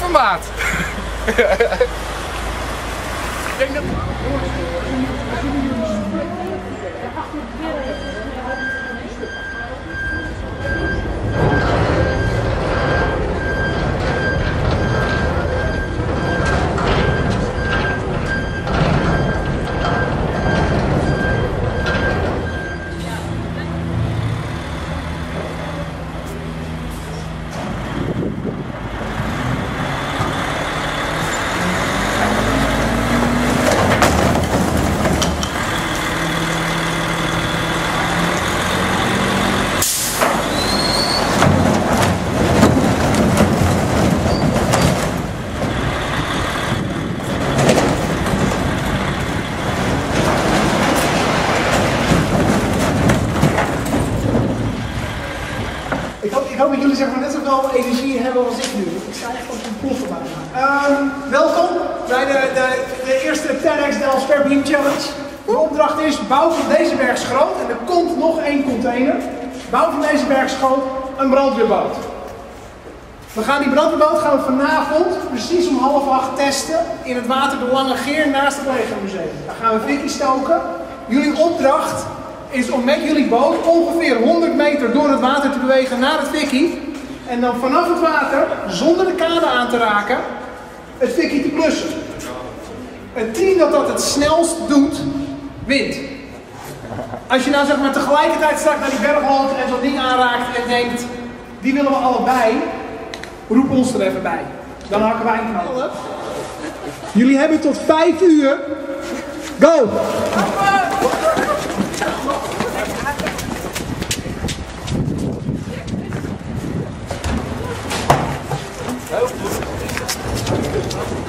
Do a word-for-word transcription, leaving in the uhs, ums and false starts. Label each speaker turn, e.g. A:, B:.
A: formaat. Ik denk dat...
B: Ik hoop, ik hoop dat jullie zeg maar, net zoveel energie hebben als ik nu. Ik sta echt op een ploffen bijna. Um, welkom bij de, de, de eerste ten X Delft Beam Challenge. De opdracht is bouw van deze berg schroot en er komt nog één container. Bouw van deze berg schroot een brandweerboot. We gaan die brandweerboot gaan we vanavond precies om half acht testen in het water de Lange Geer naast het Legermuseum. Daar gaan we Vicky stoken. Jullie opdracht is om met jullie boot ongeveer honderd meter door het water te bewegen naar het Vicky. En dan vanaf het water, zonder de kade aan te raken, het Vicky te klussen. Het team dat dat het snelst doet, wint. Als je nou zeg maar tegelijkertijd straks naar die berg loopt en zo'n ding aanraakt en denkt, die willen we allebei, roep ons er even bij. Dan hakken wij een knallen. Jullie hebben tot vijf uur. Go!
A: Heel goed.